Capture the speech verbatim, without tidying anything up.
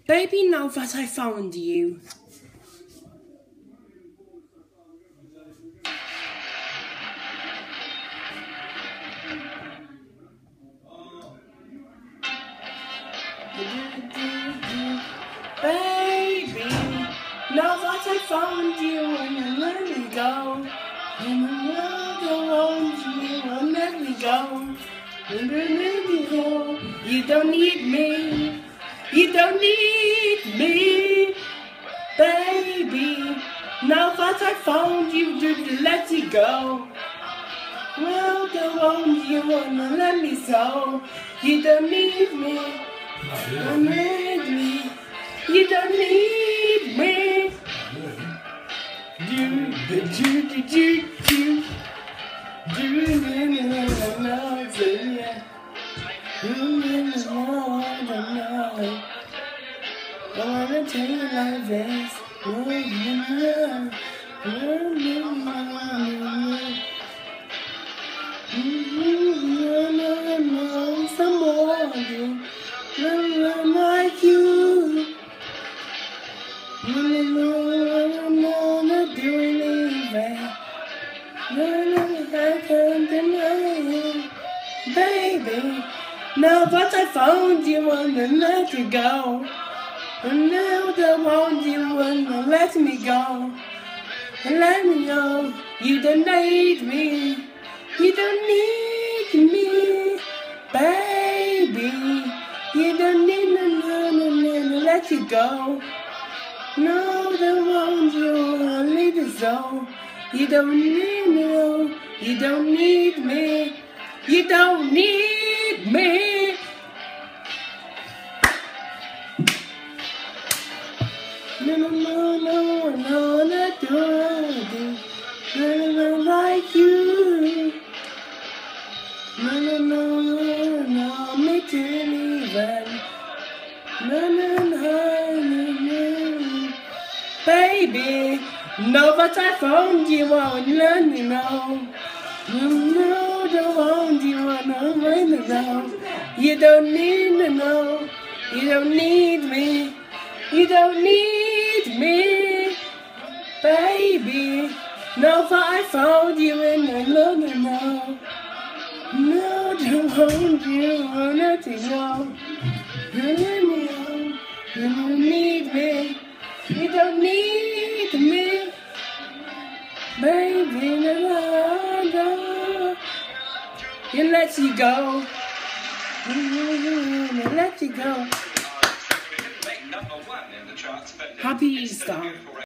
Baby, now that I found you. Baby, now that I found you, and let me go. And the world around you, and let me go. And let me go. You don't need me. You don't need me, baby. Now that I found you, just let it go. Well, go on, you wanna let me so. You don't need me. You don't need me. You don't need me. Do do do do do do do I wanna tell you like this. Oh, yeah. Oh, yeah. Someone like you. No, no, no, no, not doing it. No, no, I can't deny it. Baby, now that I found you, I wanna let you go. And now that I want you, wanna let me go. And let me know you don't need me. You don't need me, baby. You don't need no, no, no, no, let you go. No, don't want you, I need it so. You don't need me, no. You don't need me. You don't need me. No, no, no, no, no, not do no, no, like you. No, no, no, no, me too, even. No, no, no, no, no. Baby, now that I found you, I won't let me know. No, don't want you, I don't want to know. You don't need to know. You don't need me. You don't need me, baby. Now that I found you and I love you now. No, don't want you, I let you go. You let me know. You don't need me. You don't need me, baby. No, no. You let you go. You let you go. Happy Easter.